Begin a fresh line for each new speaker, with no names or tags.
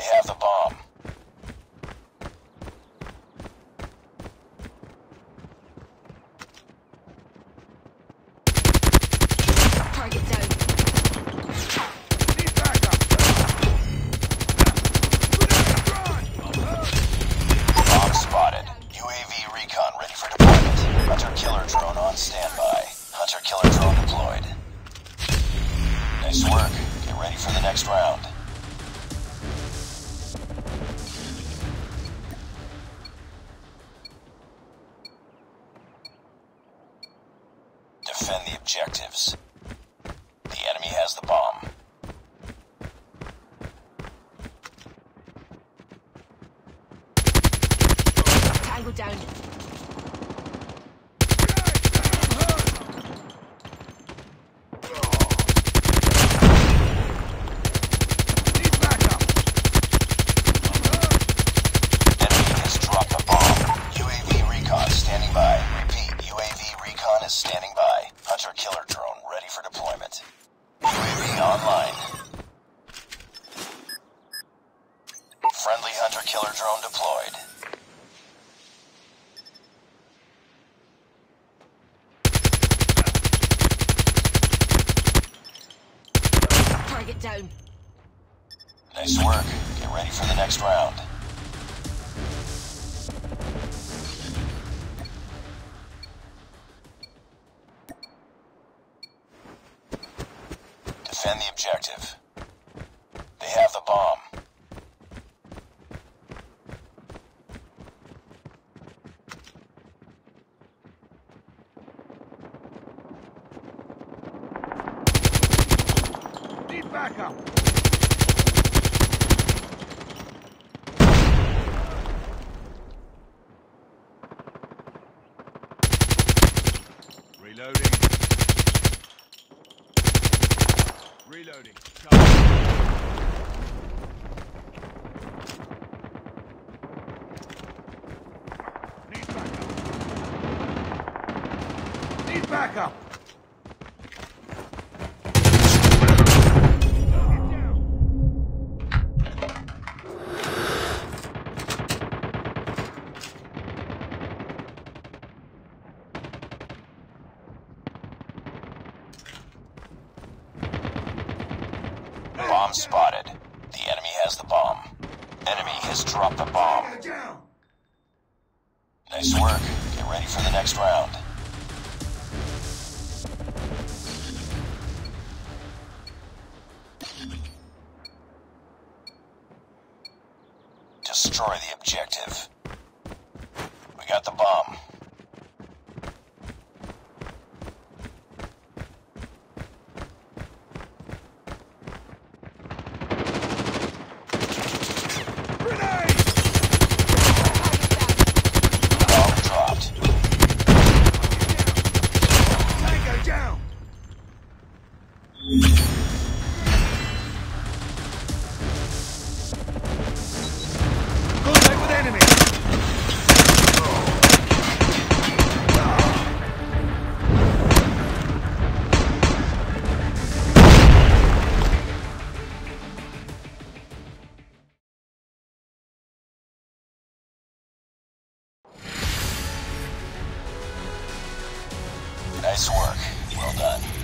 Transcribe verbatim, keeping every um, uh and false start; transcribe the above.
have the bomb.
Target down.
Need backup.
Bomb spotted. U A V recon ready for deployment. Hunter killer drone on standby. Hunter killer drone deployed. Nice work. Get ready for the next round. Defend the objectives. The enemy has the bomb.
Tango down.
Need backup.
Enemy has dropped the bomb. U A V recon standing by. Repeat, U A V recon is standing by. Hunter killer drone ready for deployment. U A V online. Friendly hunter killer drone deployed.
Target down.
Nice work. Get ready for the next round. Defend the objective. They have the bomb.
Need backup. Reloading. Reloading. Need backup. Need backup. Get down.
Bomb spotted. The enemy has the bomb. Enemy has dropped the bomb.
Get down.
Nice work. Get ready for the next round. Destroy the objective. We got the bomb.
Grenade.
Bomb dropped.
Tango down. Contact with enemy.
Nice work. Well done.